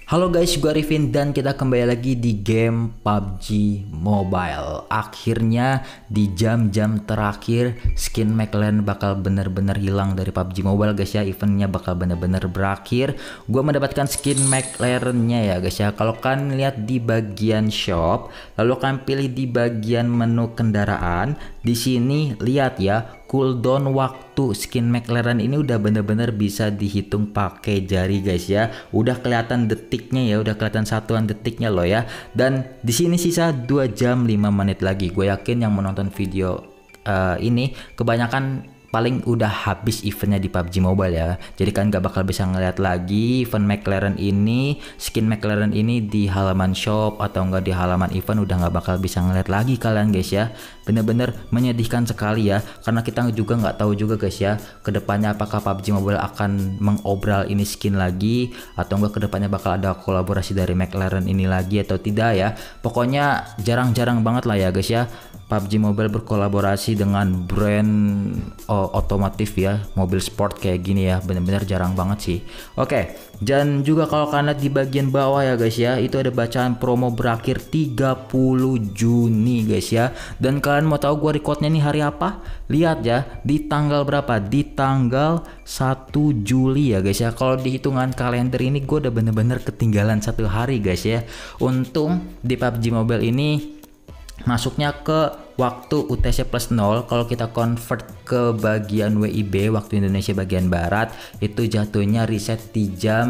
Halo guys, gue Arifin dan kita kembali lagi di game PUBG Mobile. Akhirnya di jam-jam terakhir skin McLaren bakal bener-bener hilang dari PUBG Mobile guys ya. Eventnya bakal bener-bener berakhir. Gue mendapatkan skin McLaren-nya ya guys ya. Kalau kalian lihat di bagian shop, lalu kalian pilih di bagian menu kendaraan, di sini lihat ya, cooldown waktu skin McLaren ini udah bener-bener bisa dihitung pakai jari guys ya. Udah kelihatan detiknya ya, udah kelihatan satuan detiknya loh ya. Dan di sini sisa 2 jam 5 menit lagi. Gue yakin yang menonton video ini kebanyakan paling udah habis eventnya di PUBG Mobile ya. Jadi kan gak bakal bisa ngeliat lagi event McLaren ini, skin McLaren ini di halaman shop atau enggak di halaman event, udah gak bakal bisa ngeliat lagi kalian guys ya. Bener-bener menyedihkan sekali ya, karena kita juga nggak tahu juga guys ya kedepannya apakah PUBG Mobile akan mengobral ini skin lagi atau enggak kedepannya bakal ada kolaborasi dari McLaren ini lagi atau tidak ya. Pokoknya jarang-jarang banget lah ya guys ya PUBG Mobile berkolaborasi dengan brand otomotif ya, mobil sport kayak gini ya. Bener-bener jarang banget sih. Oke, dan juga kalau kalian lihat di bagian bawah ya guys ya, itu ada bacaan promo berakhir 30 Juni guys ya. Dan kalian mau tahu gua recordnya nih hari apa? Lihat ya, di tanggal berapa? Di tanggal 1 Juli ya guys ya. Kalau di hitungan kalender ini gue udah bener-bener ketinggalan 1 hari guys ya. Untung di PUBG Mobile ini masuknya ke waktu UTC plus 0. Kalau kita convert ke bagian WIB, waktu Indonesia bagian Barat, itu jatuhnya reset di jam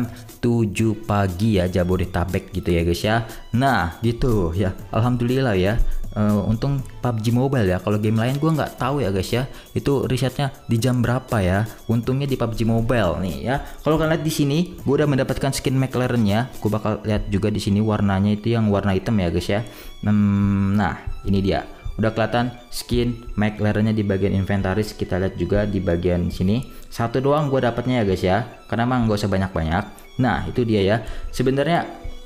7 pagi ya, Jabodetabek gitu ya guys ya. Nah gitu ya, alhamdulillah ya. Untung PUBG Mobile ya. Kalau game lain gue nggak tahu ya guys ya, itu risetnya di jam berapa ya. Untungnya di PUBG Mobile nih ya. Kalau kalian lihat di sini, gue udah mendapatkan skin McLaren ya. Gue bakal lihat juga di sini warnanya itu yang warna hitam ya guys ya. Nah ini dia, udah kelihatan skin McLaren-nya di bagian inventaris. Kita lihat juga di bagian sini. Satu doang gue dapatnya ya guys ya, karena emang gak usah banyak-banyak. Nah itu dia ya. Sebenarnya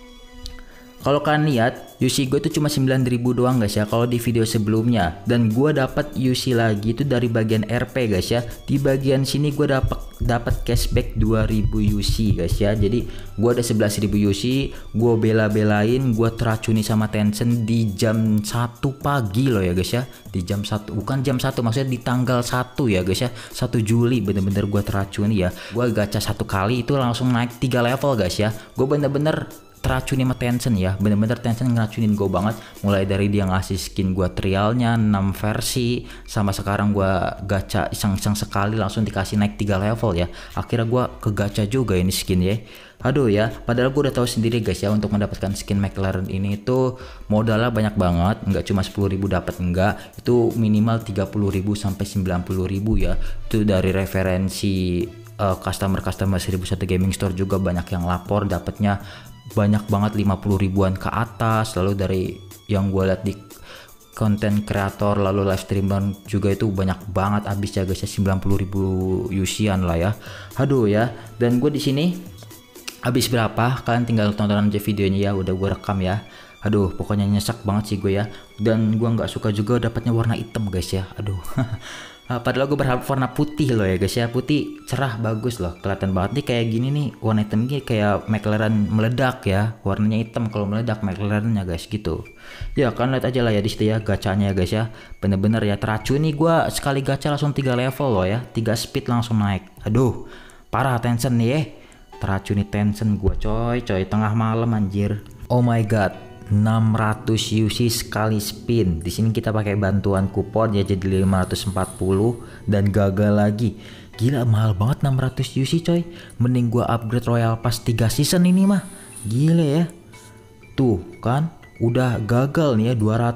kalau kalian lihat UC gue itu cuma 9.000 doang guys ya kalau di video sebelumnya, dan gue dapat UC lagi itu dari bagian RP guys ya. Di bagian sini gue dapat cashback 2.000 UC guys ya. Jadi gue ada 11.000 UC, gue bela-belain gue teracuni sama Tencent di jam 1 pagi loh ya guys ya. Di jam 1, bukan jam 1, maksudnya di tanggal 1 ya guys ya, 1 Juli bener-bener gue teracuni ya. Gue gacha 1 kali itu langsung naik 3 level guys ya. Gue bener-bener teracuni sama Tencent ya, bener-bener Tencent ngeracunin gue banget. Mulai dari dia ngasih skin gue trialnya 6 versi, sama sekarang gue gacha iseng-iseng sekali langsung dikasih naik 3 level ya. Akhirnya gue ke gacha juga ini skin ya. Aduh ya, padahal gue udah tahu sendiri guys ya, untuk mendapatkan skin McLaren ini tuh modalnya banyak banget, nggak cuma 10.000 dapat, enggak, itu minimal 30.000 sampai 90.000 ya. Itu dari referensi customer 1001 Gaming Store juga banyak yang lapor dapatnya banyak banget, 50 ribuan ke atas. Lalu dari yang gue lihat di konten kreator lalu live streamer juga itu banyak banget habis ya guys ya, 90.000 UC-an lah ya. Aduh ya, dan gue di sini habis berapa kalian tinggal tonton aja videonya ya, udah gue rekam ya. Aduh pokoknya nyesek banget sih gue ya, dan gue nggak suka juga dapatnya warna hitam guys ya. Aduh padahal gue berharap warna putih loh ya guys ya, putih cerah bagus loh, kelihatan banget nih kayak gini nih warna hitam gini kayak McLaren meledak ya, warnanya hitam kalau meledak McLarennya guys gitu ya. Kalian lihat aja lah ya di situ ya gacanya ya guys ya, bener-bener ya teracuni. Gue sekali gacha langsung 3 level loh ya, 3 speed langsung naik. Aduh parah Tencent nih ya, teracuni Tencent gue coy tengah malam anjir. Oh my god, 600 UC sekali spin. Di sini kita pakai bantuan kupon ya, jadi 540 dan gagal lagi. Gila mahal banget 600 UC coy. Mending gua upgrade Royal Pass 3 season ini mah. Gila ya. Tuh kan udah gagal nih ya,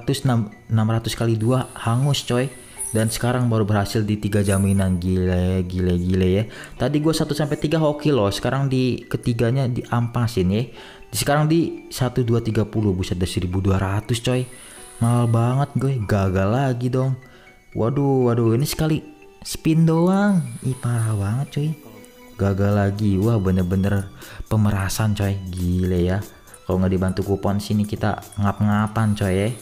600 kali 2 hangus coy. Dan sekarang baru berhasil di 3 jaminan. Gile ya. Tadi gua 1 sampai 3 hoki loh. Sekarang di ketiganya diampasin ya. Sekarang di 1 2 30, buset ada 1.200 coy. Mahal banget gue, gagal lagi dong. Waduh ini sekali spin doang. Ih parah banget coy, gagal lagi. Wah bener-bener pemerasan coy, gile ya. Kalau nggak dibantu kupon sini kita ngap-ngapan coy ya.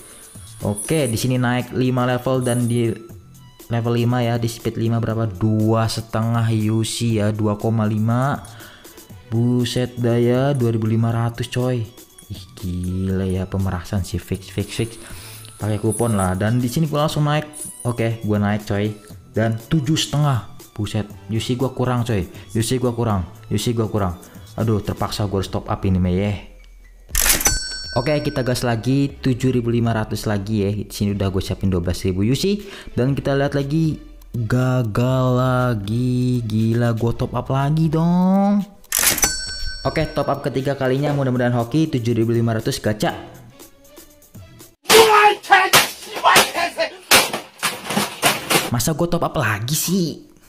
Oke di sini naik 5 level, dan di level 5 ya, di speed 5 berapa, 2,5 UC ya, 2,5 Buset daya 2500 coy. Ih gila ya, pemerasan sih, fix. Pakai kupon lah, dan di sini gua langsung naik. Oke, gua naik coy. Dan 7,5. Buset, UC gua kurang coy. UC gua kurang. Aduh, terpaksa gua harus top up ini meh. Oke, kita gas lagi 7.500 lagi ya. Di sini udah gue siapin 12.000 UC, dan kita lihat lagi, gagal lagi. Gila, gue top up lagi dong. Oke, top up ketiga kalinya, mudah-mudahan hoki. 7.500 gacha. Masa gue top up lagi sih?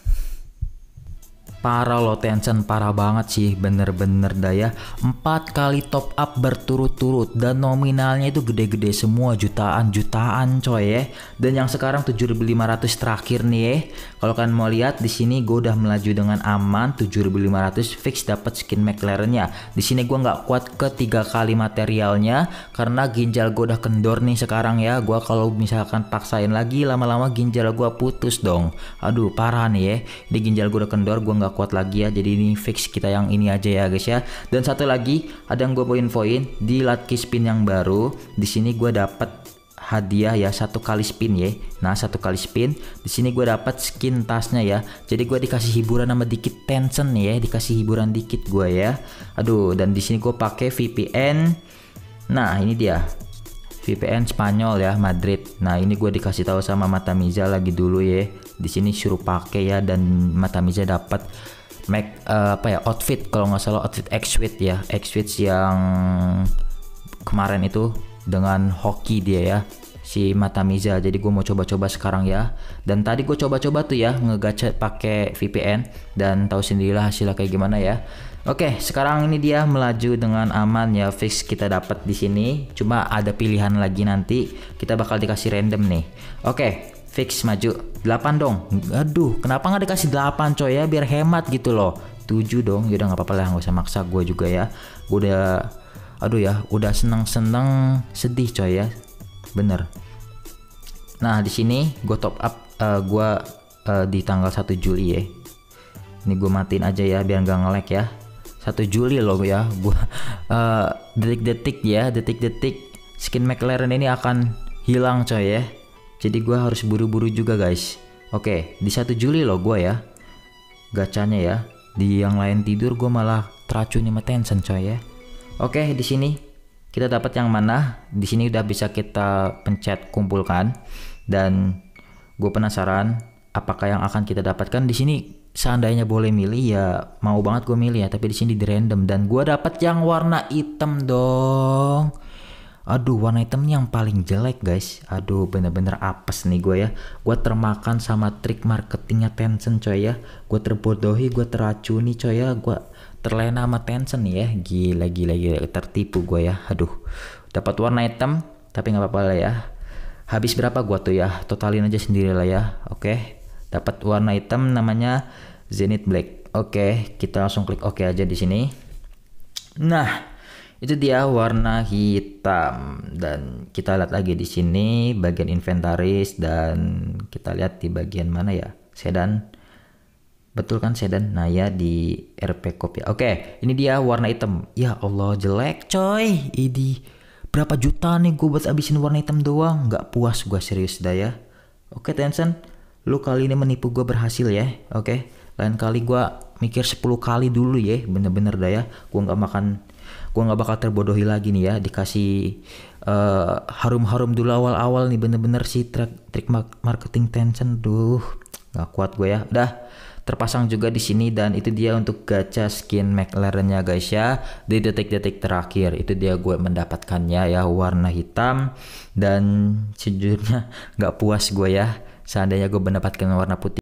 Parah lo Tencent, parah banget sih, bener-bener daya. 4 kali top up berturut-turut, dan nominalnya itu gede-gede semua, jutaan coy ya. Dan yang sekarang 7.500 terakhir nih ya. Kalau kalian mau lihat di sini gue udah melaju dengan aman 7.500 fix dapat skin McLaren-nya. Di sini gue nggak kuat ke 3 kali materialnya karena ginjal gue udah kendor nih sekarang ya. Gue kalau misalkan paksain lagi lama-lama ginjal gue putus dong. Aduh parah nih ya. Di ginjal gue udah kendor, gue nggak kuat lagi ya, jadi ini fix kita yang ini aja ya guys ya. Dan satu lagi ada yang gue mau infoin, di lucky spin yang baru di sini gue dapat hadiah ya, 1 kali spin ya. Nah 1 kali spin di sini gue dapat skin tasnya ya, jadi gue dikasih hiburan sama dikit Tencent ya, dikasih hiburan dikit gue ya. Aduh, dan di sini gue pakai VPN. Nah ini dia VPN Spanyol ya, Madrid. Nah ini gue dikasih tahu sama Matamiza lagi dulu ya, di sini suruh pakai ya, dan Matamiza dapat outfit, kalau nggak salah outfit X-Suite ya, X-Suite yang kemarin itu dengan hoki dia ya, si Matamiza. Jadi gue mau coba-coba sekarang ya, dan tadi gue coba-coba tuh ya ngegacha pakai VPN, dan tahu sendirilah hasilnya kayak gimana ya. Oke, sekarang ini dia melaju dengan aman ya, fix kita dapat di sini. Cuma ada pilihan lagi, nanti kita bakal dikasih random nih. Oke, fix maju 8 dong. Aduh, kenapa nggak dikasih 8 coy ya, biar hemat gitu loh. 7 dong, yaudah nggak apa-apa lah, nggak usah maksa gue juga ya. Gue udah, aduh ya, udah seneng sedih coy ya, bener. Nah di sini gue top up di tanggal 1 Juli ya. Ini gue matiin aja ya biar nggak nge-lag ya. 1 Juli loh ya, gua detik-detik skin McLaren ini akan hilang coy ya. Jadi gua harus buru-buru juga guys. Oke, di 1 Juli loh gua ya gacanya ya. Di yang lain tidur, gua malah teracuni sama Tencent coy ya. Oke, di sini kita dapat yang mana? Di sini udah bisa kita pencet kumpulkan, dan gue penasaran apakah yang akan kita dapatkan di sini. Seandainya boleh milih ya, mau banget gue milih ya, tapi di sini di random, dan gue dapat yang warna hitam dong. Aduh, warna hitam yang paling jelek guys. Aduh, bener-bener apes nih gue ya. Gue termakan sama trik marketingnya Tencent coy ya. Gue terbodohi, gue teracuni coy ya. Gue terlena sama Tencent nih ya. Gila, tertipu gue ya. Aduh, dapat warna hitam, tapi nggak apa-apa lah ya. Habis berapa gue tuh ya? Totalin aja sendiri lah ya. Oke. Dapat warna hitam namanya Zenith Black. Oke, kita langsung klik oke aja di sini. Nah, itu dia warna hitam, dan kita lihat lagi di sini bagian inventaris, dan kita lihat di bagian mana ya? Sedan. Betul kan sedan? Nah ya, di RP Cop ya. Oke, ini dia warna hitam. Ya Allah, jelek coy. Ini berapa juta nih gue buat abisin warna hitam doang? Nggak puas gue, serius dah ya. Oke Tencent, lu kali ini menipu gue berhasil ya. Oke, lain kali gue mikir 10 kali dulu ya, bener-bener dah ya. Gue nggak bakal terbodohi lagi nih ya, dikasih harum-harum dulu awal-awal nih, bener-bener sih trik marketing Tencent. Duh, nggak kuat gue ya. Udah terpasang juga di sini, dan itu dia untuk gacha skin McLaren-nya guys ya. Di detik-detik terakhir itu dia gue mendapatkannya ya, warna hitam, dan sejujurnya nggak puas gue ya. Seandainya gue mendapatkan warna putih